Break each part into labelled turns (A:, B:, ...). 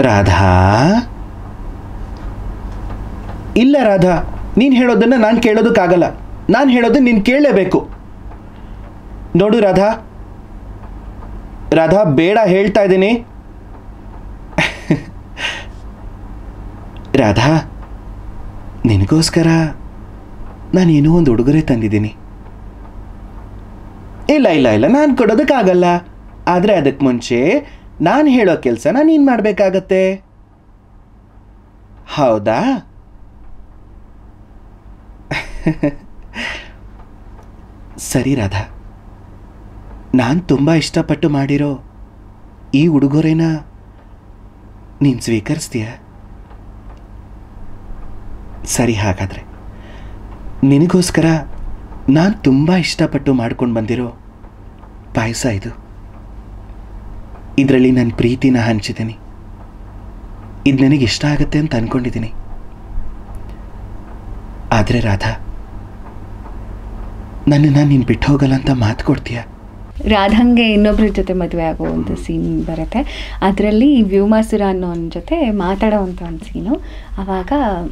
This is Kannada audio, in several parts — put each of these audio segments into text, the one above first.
A: ರಾಧಾ, ಇಲ್ಲ ರಾಧಾ, ನೀನು ಹೇಳೋದನ್ನು ನಾನು ಕೇಳೋದಕ್ಕಾಗಲ್ಲ. ನಾನು ಹೇಳೋದನ್ನು ನೀನು ಕೇಳಲೇಬೇಕು. ನೋಡು ರಾಧಾ, ರಾಧಾ ಬೇಡ ಹೇಳ್ತಾ ಇದ್ದೀನಿ. ರಾಧಾ, ನಿನಗೋಸ್ಕರ ನಾನೇನೋ ಒಂದು ಉಡುಗೊರೆ ತಂದಿದ್ದೀನಿ. ಇಲ್ಲ ಇಲ್ಲ ಇಲ್ಲ, ನಾನು ಕೊಡೋದಕ್ಕಾಗಲ್ಲ. ಆದರೆ ಅದಕ್ಕೆ ಮುಂಚೆ ನಾನು ಹೇಳೋ ಕೆಲಸನ ನೀನು ಮಾಡಬೇಕಾಗತ್ತೆ. ಹೌದಾ? ಸರಿ ರಾಧಾ, ನಾನು ತುಂಬ ಇಷ್ಟಪಟ್ಟು ಮಾಡಿರೋ ಈ ಉಡುಗೊರೆನ ನೀನು ಸ್ವೀಕರಿಸ್ತೀಯ? ಸರಿ, ಹಾಗಾದರೆ ನಿನಗೋಸ್ಕರ ನಾನು ತುಂಬ ಇಷ್ಟಪಟ್ಟು ಮಾಡ್ಕೊಂಡು ಬಂದಿರೋ ಪಾಯಸ ಇದು. ಇದರಲ್ಲಿ ನನ್ನ ಪ್ರೀತಿನ ಹಂಚಿದ್ದೀನಿ. ಇದು ನನಗೆ ಇಷ್ಟ ಆಗುತ್ತೆ ಅಂತ ಅಂದ್ಕೊಂಡಿದ್ದೀನಿ. ಆದರೆ ರಾಧಾ, ನನ್ನನ್ನು ನೀನು ಬಿಟ್ಟು ಹೋಗಲ್ಲ ಅಂತ ಮಾತು ಕೊಡ್ತೀಯ?
B: ರಾಧಂಗೆ ಇನ್ನೊಬ್ಬರ ಜೊತೆ ಮದುವೆ ಆಗುವಂಥ ಸೀನ್ ಬರುತ್ತೆ. ಅದರಲ್ಲಿ ವ್ಯೋಮಾಸುರ ಅನ್ನೋನ ಜೊತೆ ಮಾತಾಡೋವಂಥ ಒಂದು ಸೀನು. ಆವಾಗ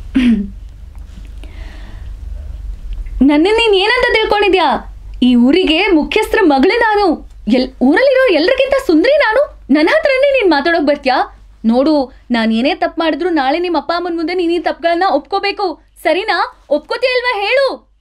B: ನನ್ನ ನೀನು ಏನಂತ ತಿಳ್ಕೊಂಡಿದ್ಯಾ? ಈ ಊರಿಗೆ ಮುಖ್ಯಸ್ಥರ ಮಗಳು ನಾನು. ಊರಲ್ಲಿರೋ ಎಲ್ರಿಗಿಂತ ಸುಂದರಿ ನಾನು. ನನ್ನ ಹತ್ರನೇ ನೀನು ಮಾತಾಡೋಕೆ ಬರ್ತೀಯಾ? ನೋಡು, ನಾನು ಏನೇ ತಪ್ಪು ಮಾಡಿದ್ರು ನಾಳೆ ನಿಮ್ಮ ಅಪ್ಪ ಅಮ್ಮನ ಮುಂದೆ ನೀನು ಈ ತಪ್ಪುಗಳನ್ನ ಒಪ್ಕೋಬೇಕು. ಸರಿನಾ? ಒಪ್ಕೋತೀಯ ಅಲ್ವಾ ಹೇಳು.